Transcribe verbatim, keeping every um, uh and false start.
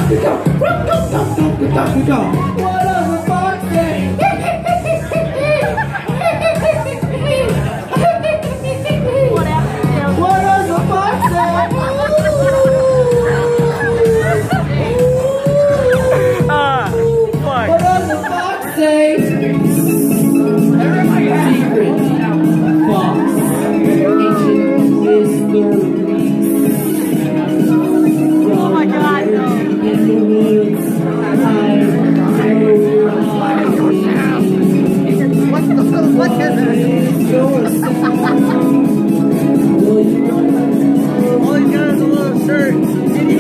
What does the fox say? What does the fox say? Ah, fuck. What does the fox say? Secret fox. Ancient mystery. Oh my god, no. In the woods, I What the what is it? All he's got is a little shirt.